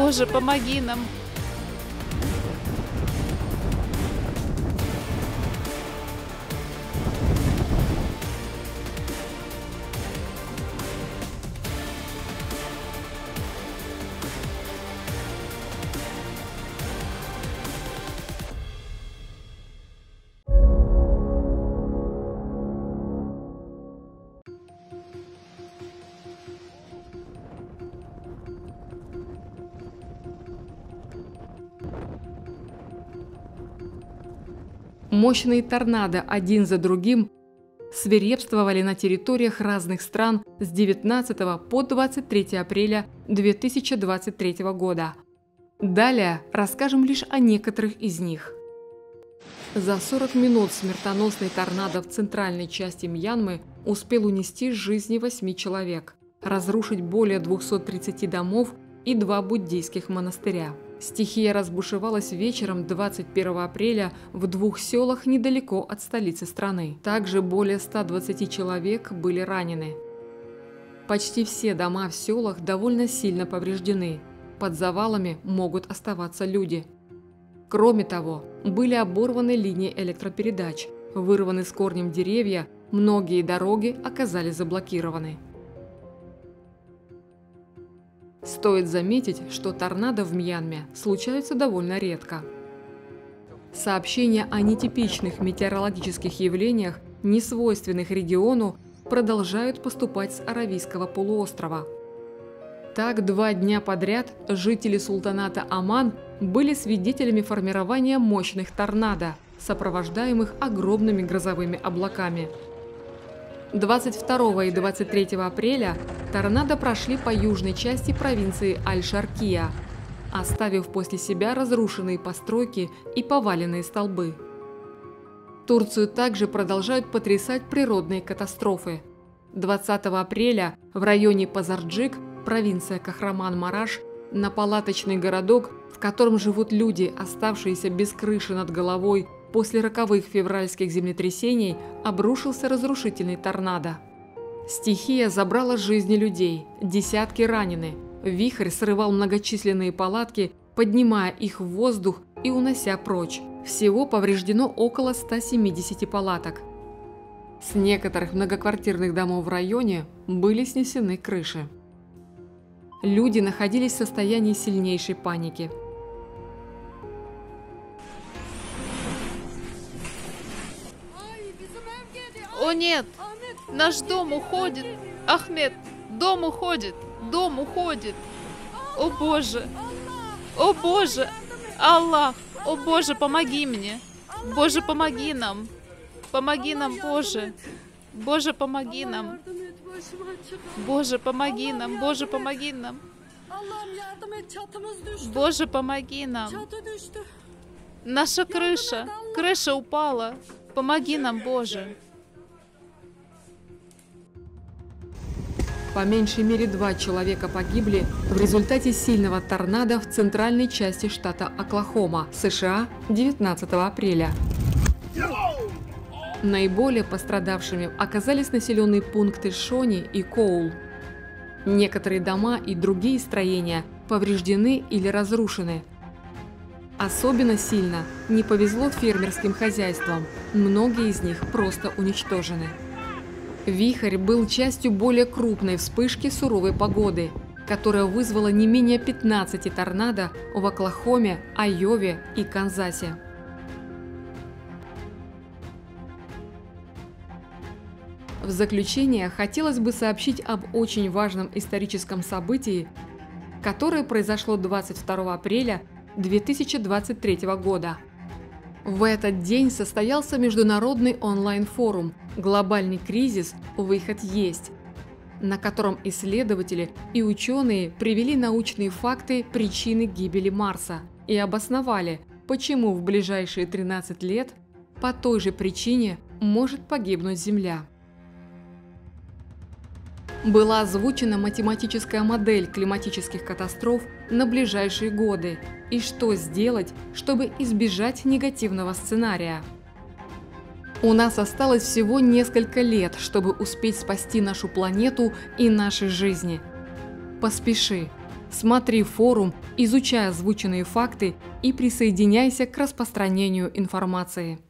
Боже, помоги нам. Мощные торнадо один за другим свирепствовали на территориях разных стран с 19 по 23 апреля 2023 года. Далее расскажем лишь о некоторых из них. За 40 минут смертоносный торнадо в центральной части Мьянмы успел унести жизни 8 человек, разрушить более 230 домов и 2 буддийских монастыря. Стихия разбушевалась вечером 21 апреля в 2 селах недалеко от столицы страны. Также более 120 человек были ранены. Почти все дома в селах довольно сильно повреждены. Под завалами могут оставаться люди. Кроме того, были оборваны линии электропередач, вырваны с корнем деревья, многие дороги оказались заблокированы. Стоит заметить, что торнадо в Мьянме случаются довольно редко. Сообщения о нетипичных метеорологических явлениях, несвойственных региону, продолжают поступать с Аравийского полуострова. Так, 2 дня подряд жители султаната Оман были свидетелями формирования мощных торнадо, сопровождаемых огромными грозовыми облаками. 22 и 23 апреля торнадо прошли по южной части провинции Аль-Шаркия, оставив после себя разрушенные постройки и поваленные столбы. Турцию также продолжают потрясать природные катастрофы. 20 апреля в районе Пазарджик, провинция Кахраман-Мараш, на палаточный городок, в котором живут люди, оставшиеся без крыши над головой после роковых февральских землетрясений, обрушился разрушительный торнадо. Стихия забрала жизни людей, десятки ранены. Вихрь срывал многочисленные палатки, поднимая их в воздух и унося прочь. Всего повреждено около 170 палаток. С некоторых многоквартирных домов в районе были снесены крыши. Люди находились в состоянии сильнейшей паники. О нет! Наш дом уходит! Ахмед! Дом уходит! Дом уходит! О Боже! О Боже! Аллах! О Боже, помоги мне! Боже, помоги нам! Помоги нам, Боже! Боже, помоги нам! Боже, помоги нам! Боже, помоги нам! Боже, помоги нам! Наша крыша! Крыша упала! Помоги нам, Боже! По меньшей мере 2 человека погибли в результате сильного торнадо в центральной части штата Оклахома, США, 19 апреля. Наиболее пострадавшими оказались населенные пункты Шони и Коул. Некоторые дома и другие строения повреждены или разрушены. Особенно сильно не повезло фермерским хозяйствам, многие из них просто уничтожены. Вихрь был частью более крупной вспышки суровой погоды, которая вызвала не менее 15 торнадо в Оклахоме, Айове и Канзасе. В заключение хотелось бы сообщить об очень важном историческом событии, которое произошло 22 апреля 2023 года. В этот день состоялся международный онлайн-форум «Глобальный кризис. Выход есть», на котором исследователи и ученые привели научные факты причины гибели Марса и обосновали, почему в ближайшие 13 лет по той же причине может погибнуть Земля. Была озвучена математическая модель климатических катастроф на ближайшие годы и что сделать, чтобы избежать негативного сценария. У нас осталось всего несколько лет, чтобы успеть спасти нашу планету и наши жизни. Поспеши. Смотри форум, изучай озвученные факты и присоединяйся к распространению информации.